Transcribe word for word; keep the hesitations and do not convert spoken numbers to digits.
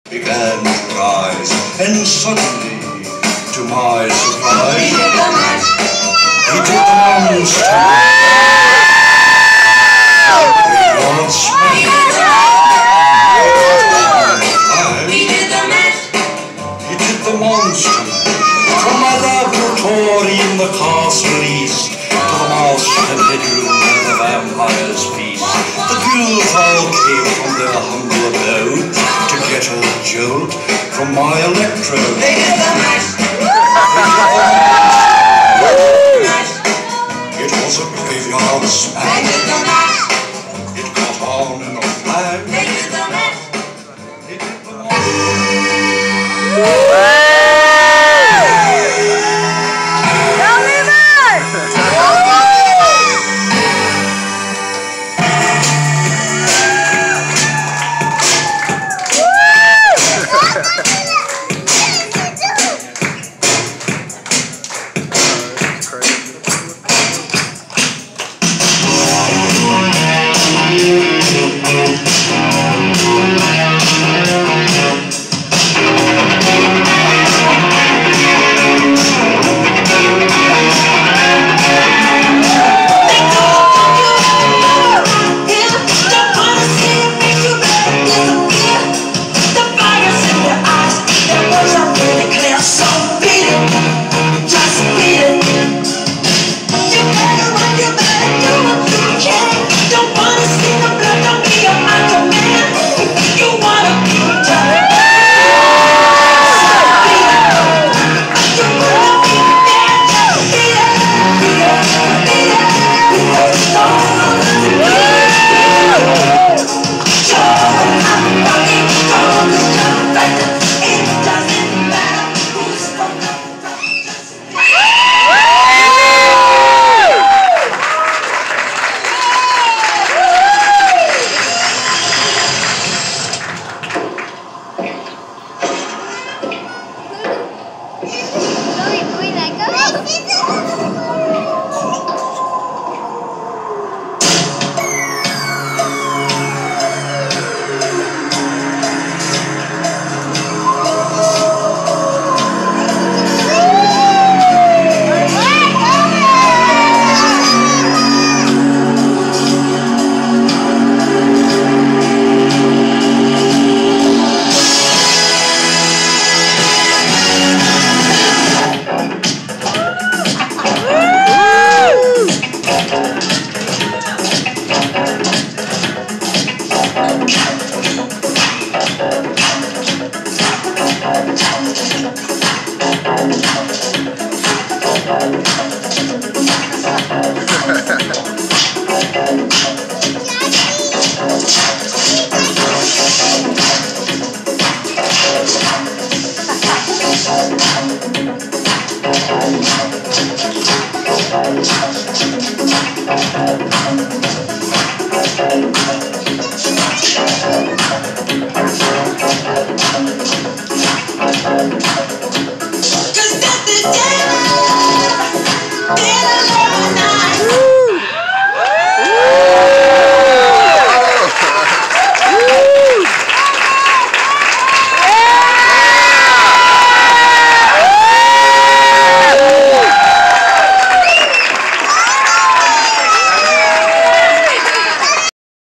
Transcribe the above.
began to rise, and suddenly, to my surprise, he did the monster. He did the monster. He did the monster. He did the monster. From my laboratory in the castle east to the master bedroom where the vampires feast, the ghouls all came from their humble abode to get a jolt from my electrode. They did the mash. It was a graveyard smash. They did the mash. It caught on in a flash. They did the mash. They did the mash.